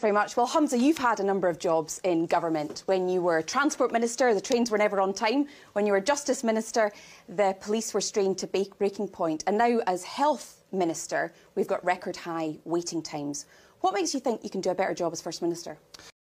Very much. Well, Humza, you've had a number of jobs in government. When you were Transport Minister, the trains were never on time. When you were Justice Minister, the police were strained to breaking point. And now, as Health Minister, we've got record high waiting times. What makes you think you can do a better job as First Minister?